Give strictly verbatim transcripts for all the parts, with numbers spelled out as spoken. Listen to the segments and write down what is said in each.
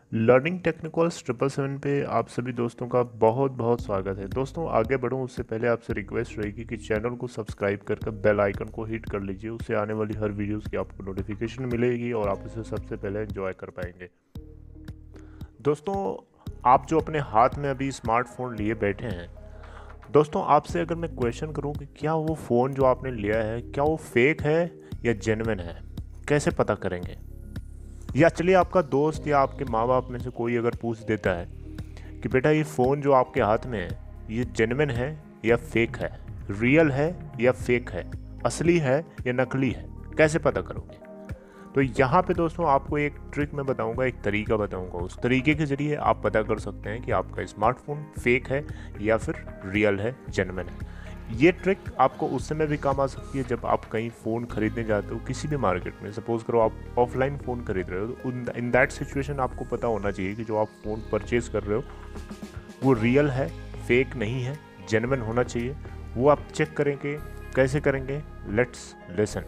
Learning technicals triple seven पे आप सभी दोस्तों का बहुत बहुत स्वागत है। दोस्तों आगे बढ़ूं उससे पहले आपसे रिक्वेस्ट रहेगी कि चैनल को सब्सक्राइब करके बेल आइकन को हिट कर लीजिए। उससे आने वाली हर वीडियोस की आपको नोटिफिकेशन मिलेगी और आप उसे सबसे पहले एंजॉय कर पाएंगे। दोस्तों आप जो अपने हाथ में अभी स्मार्टफोन लिए बैठे हैं, दोस्तों आपसे अगर मैं क्वेश्चन करूं कि क्या वो फ़ोन जो आपने लिया है क्या वो फेक है या जेन्युइन है, कैसे पता करेंगे? या चलिए आपका दोस्त या आपके माँ बाप में से कोई अगर पूछ देता है कि बेटा ये फ़ोन जो आपके हाथ में है ये जेन्युइन है या फेक है, रियल है या फेक है, असली है या नकली है, कैसे पता करोगे? तो यहाँ पे दोस्तों आपको एक ट्रिक मैं बताऊंगा, एक तरीका बताऊंगा। उस तरीके के ज़रिए आप पता कर सकते हैं कि आपका स्मार्टफोन फेक है या फिर रियल है, जेन्युइन है। ये ट्रिक आपको उस समय भी काम आ सकती है जब आप कहीं फ़ोन खरीदने जाते हो किसी भी मार्केट में। सपोज़ करो आप ऑफलाइन फ़ोन खरीद रहे हो, तो इन दैट सिचुएशन आपको पता होना चाहिए कि जो आप फ़ोन परचेज़ कर रहे हो वो रियल है, फेक नहीं है, जेन्युइन होना चाहिए। वो आप चेक करेंगे। कैसे करेंगे? Let's listen.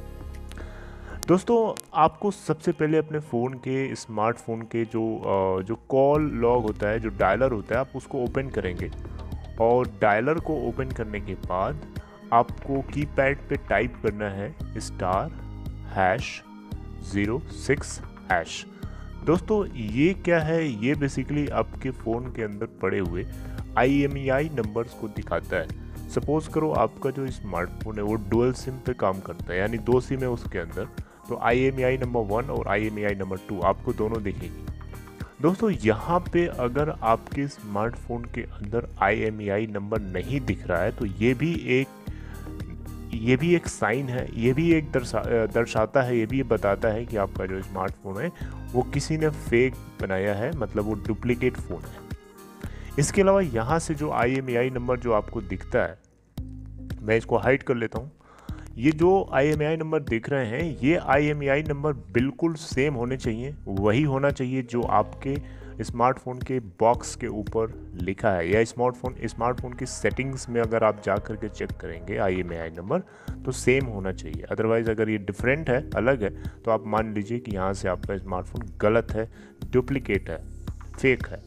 दोस्तों आपको सबसे पहले अपने फ़ोन के, स्मार्टफोन के जो जो कॉल लॉग होता है, जो डायलर होता है, आप उसको ओपन करेंगे और डायलर को ओपन करने के बाद आपको कीपैड पे टाइप करना है star hash zero six hash. दोस्तों ये क्या है? ये बेसिकली आपके फ़ोन के अंदर पड़े हुए आई एम ई आई नंबर्स को दिखाता है। सपोज़ करो आपका जो स्मार्टफोन है वो डुअल सिम पे काम करता है, यानी दो सिम है उसके अंदर, तो I M E I number one और I M E I number two आपको दोनों दिखेगी। दोस्तों यहाँ पे अगर आपके स्मार्टफोन के अंदर आई एम ई आई नंबर नहीं दिख रहा है तो ये भी एक ये भी एक साइन है, ये भी एक दर्शा दर्शाता है, ये भी बताता है कि आपका जो स्मार्टफोन है वो किसी ने फेक बनाया है, मतलब वो डुप्लीकेट फ़ोन है। इसके अलावा यहाँ से जो आई एम ई आई नंबर जो आपको दिखता है, मैं इसको हाइड कर लेता हूँ। ये जो आई एम ई आई नंबर दिख रहे हैं ये I M E I number बिल्कुल सेम होने चाहिए, वही होना चाहिए जो आपके स्मार्टफोन के बॉक्स के ऊपर लिखा है, या स्मार्टफोन स्मार्टफोन की सेटिंग्स में अगर आप जा कर के चेक करेंगे I M E I number तो सेम होना चाहिए। अदरवाइज़ अगर ये डिफरेंट है, अलग है, तो आप मान लीजिए कि यहाँ से आपका स्मार्टफोन गलत है, डुप्लीकेट है, फेक है।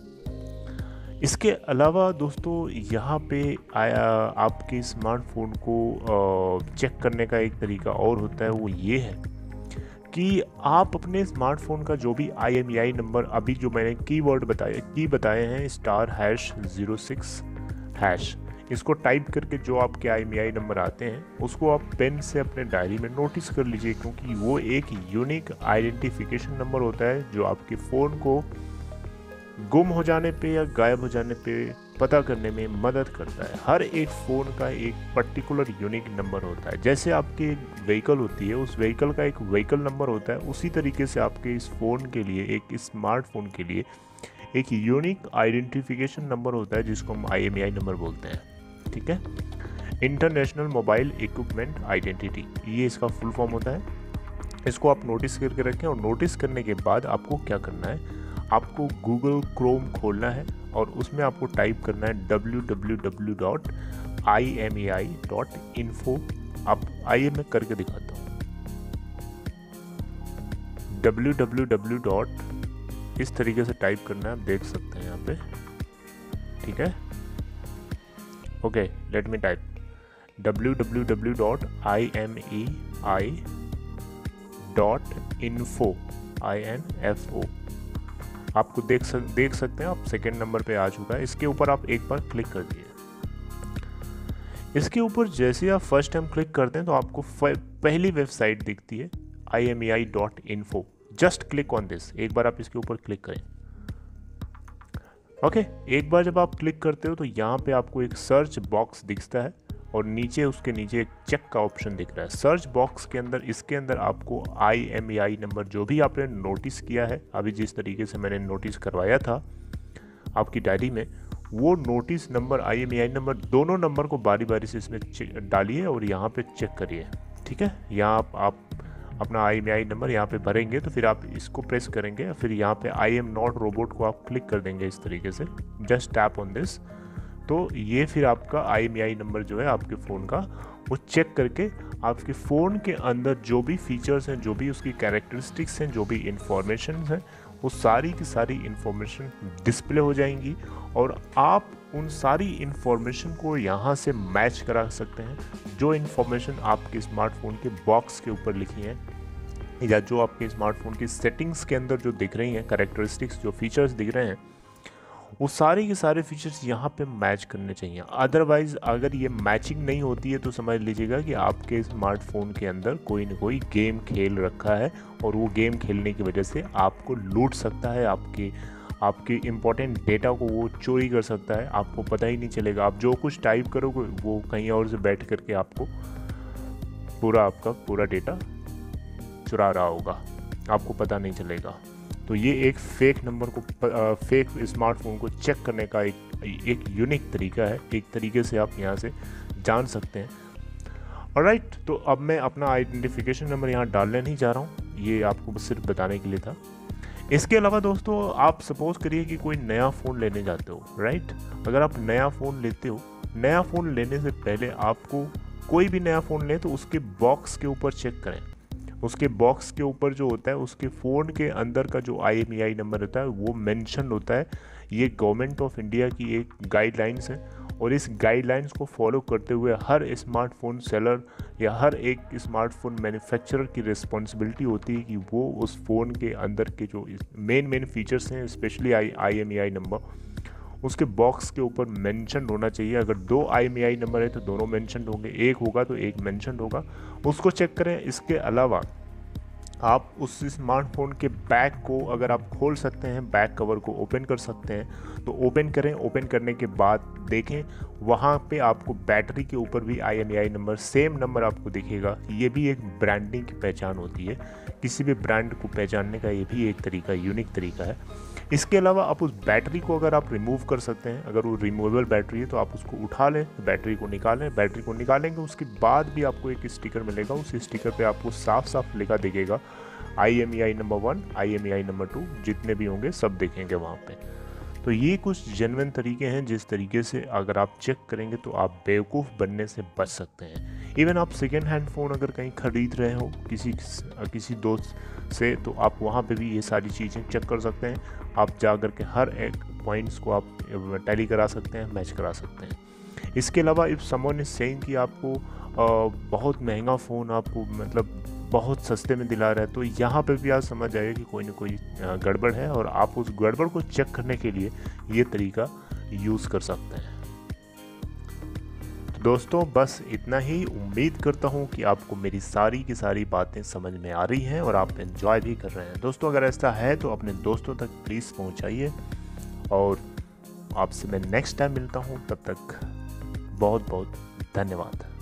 इसके अलावा दोस्तों यहाँ पे आया आपके स्मार्टफोन को चेक करने का एक तरीका और होता है, वो ये है कि आप अपने स्मार्टफोन का जो भी I M E I number, अभी जो मैंने कीवर्ड बताए की बताए हैं star hash zero six hash, इसको टाइप करके जो आपके आई एम ई आई नंबर आते हैं उसको आप पेन से अपने डायरी में नोटिस कर लीजिए, क्योंकि वो एक यूनिक आइडेंटिफिकेशन नंबर होता है जो आपके फ़ोन को गुम हो जाने पे या गायब हो जाने पे पता करने में मदद करता है। हर एक फ़ोन का एक पर्टिकुलर यूनिक नंबर होता है। जैसे आपकी एक व्हीकल होती है, उस व्हीकल का एक व्हीकल नंबर होता है, उसी तरीके से आपके इस फ़ोन के लिए, एक स्मार्टफोन के लिए एक यूनिक आइडेंटिफिकेशन नंबर होता है जिसको हम आई एम ई आई नंबर बोलते हैं। ठीक है, इंटरनेशनल मोबाइल इक्विपमेंट आइडेंटिटी, ये इसका फुल फॉर्म होता है। इसको आप नोटिस करके रखें और नोटिस करने के बाद आपको क्या करना है, आपको गूगल क्रोम खोलना है और उसमें आपको टाइप करना है W W W dot I M E I dot info. आप आइए मैं करके दिखाता हूँ। डब्ल्यू डब्ल्यू डब्ल्यू डॉट इस तरीके से टाइप करना है, आप देख सकते हैं यहाँ पे। ठीक है, okay, let me type W W W dot I M E I dot info, I N F O. आपको देख सक देख सकते हैं आप, सेकेंड नंबर पे आ चुका है। इसके ऊपर आप एक बार क्लिक कर दिए। इसके ऊपर जैसे आप फर्स्ट टाइम क्लिक करते हैं तो आपको पहली वेबसाइट दिखती है I M E I dot info. Just click on this, एक बार आप इसके ऊपर क्लिक करें। ओके, एक बार जब आप क्लिक करते हो तो यहाँ पे आपको एक सर्च बॉक्स दिखता है और नीचे उसके नीचे एक चेक का ऑप्शन दिख रहा है। सर्च बॉक्स के अंदर, इसके अंदर आपको आई एम ई आई नंबर जो भी आपने नोटिस किया है, अभी जिस तरीके से मैंने नोटिस करवाया था आपकी डायरी में, वो notice number, I M E I number, दोनों नंबर को बारी बारी से इसमें डालिए और यहाँ पे चेक करिए। ठीक है, यहाँ आप, आप अपना आई एम ई आई नंबर यहाँ पे भरेंगे तो फिर आप इसको प्रेस करेंगे, फिर यहाँ पे आई एम नॉट रोबोट को आप क्लिक कर देंगे इस तरीके से, जस्ट टैप ऑन दिस। तो ये फिर आपका आई एम ई आई नंबर जो है आपके फ़ोन का, वो चेक करके आपके फ़ोन के अंदर जो भी फीचर्स हैं, जो भी उसकी कैरेक्टरिस्टिक्स हैं, जो भी इंफॉर्मेशन हैं, वो सारी की सारी इन्फॉर्मेशन डिस्प्ले हो जाएंगी और आप उन सारी इन्फॉर्मेशन को यहाँ से मैच करा सकते हैं। जो इन्फॉर्मेशन आपके स्मार्टफोन के बॉक्स के ऊपर लिखी है या जो आपके स्मार्टफोन की सेटिंग्स के अंदर जो दिख रही हैं, कैरेक्टरिस्टिक्स जो फीचर्स दिख रहे हैं, वो सारे के सारे फीचर्स यहाँ पे मैच करने चाहिए। अदरवाइज़ अगर ये मैचिंग नहीं होती है तो समझ लीजिएगा कि आपके स्मार्टफोन के अंदर कोई ना कोई गेम खेल रखा है और वो गेम खेलने की वजह से आपको लूट सकता है, आपके आपके इम्पोर्टेंट डेटा को वो चोरी कर सकता है, आपको पता ही नहीं चलेगा। आप जो कुछ टाइप करोगे वो कहीं और से बैठ करके आपको पूरा आपका पूरा डेटा चुरा रहा होगा, आपको पता नहीं चलेगा। तो ये एक फेक नंबर को फेक स्मार्टफोन को चेक करने का एक एक यूनिक तरीका है, एक तरीके से आप यहाँ से जान सकते हैं। ऑलराइट, तो अब मैं अपना आइडेंटिफिकेशन नंबर यहाँ डालने नहीं जा रहा हूँ, ये आपको सिर्फ बताने के लिए था। इसके अलावा दोस्तों, आप सपोज करिए कि कोई नया फ़ोन लेने जाते हो, राइट। अगर आप नया फ़ोन लेते हो, नया फ़ोन लेने से पहले आपको कोई भी नया फ़ोन ले तो उसके बॉक्स के ऊपर चेक करें। उसके बॉक्स के ऊपर जो होता है, उसके फ़ोन के अंदर का जो आई एम ई आई नंबर होता है वो मेंशन होता है। ये गवर्नमेंट ऑफ इंडिया की एक गाइडलाइंस है और इस गाइडलाइंस को फॉलो करते हुए हर स्मार्टफोन सेलर या हर एक स्मार्टफोन मैन्युफैक्चरर की रिस्पॉन्सिबिलिटी होती है कि वो उस फ़ोन के अंदर के जो मेन मेन फीचर्स हैं, specially I I M E I number, उसके बॉक्स के ऊपर मेंशन होना चाहिए। अगर दो आई एम ई आई नंबर है तो दोनों मेंशन होंगे, एक होगा तो एक मेंशन होगा, उसको चेक करें। इसके अलावा आप उस स्मार्टफोन के बैक को अगर आप खोल सकते हैं, बैक कवर को ओपन कर सकते हैं तो ओपन करें। ओपन करने के बाद देखें, वहाँ पे आपको बैटरी के ऊपर भी I M E I number, same number आपको दिखेगा। ये भी एक ब्रांडिंग की पहचान होती है, किसी भी ब्रांड को पहचानने का ये भी एक तरीका, यूनिक तरीका है। इसके अलावा आप उस बैटरी को अगर आप रिमूव कर सकते हैं, अगर वो रिमूवेबल बैटरी है तो आप उसको उठा लें, बैटरी को निकालें। बैटरी को निकालेंगे उसके बाद भी आपको एक स्टिकर मिलेगा, उस स्टिकर पे आपको साफ साफ लिखा दिखेगा I M E I number one, I M E I number two, जितने भी होंगे सब दिखेंगे वहाँ पे। तो ये कुछ जेन्युइन तरीके हैं जिस तरीके से अगर आप चेक करेंगे तो आप बेवकूफ़ बनने से बच सकते हैं। इवन आप सेकेंड हैंड फ़ोन अगर कहीं ख़रीद रहे हो किसी किसी दोस्त से, तो आप वहाँ पे भी ये सारी चीज़ें चेक कर सकते हैं। आप जा कर के हर एक पॉइंट्स को आप टैली करा सकते हैं, मैच करा सकते हैं। इसके अलावा इफ़ समवन इज सेइंग कि आपको आ, बहुत महंगा फ़ोन आपको मतलब बहुत सस्ते में दिला रहा है, तो यहाँ पे भी आप समझ जाइए कि कोई ना कोई गड़बड़ है और आप उस गड़बड़ को चेक करने के लिए ये तरीका यूज़ कर सकते हैं। तो दोस्तों बस इतना ही। उम्मीद करता हूँ कि आपको मेरी सारी की सारी बातें समझ में आ रही हैं और आप एंजॉय भी कर रहे हैं। दोस्तों अगर ऐसा है तो अपने दोस्तों तक प्लीज़ पहुँचाइए और आपसे मैं नेक्स्ट टाइम मिलता हूँ। तब तक बहुत बहुत धन्यवाद।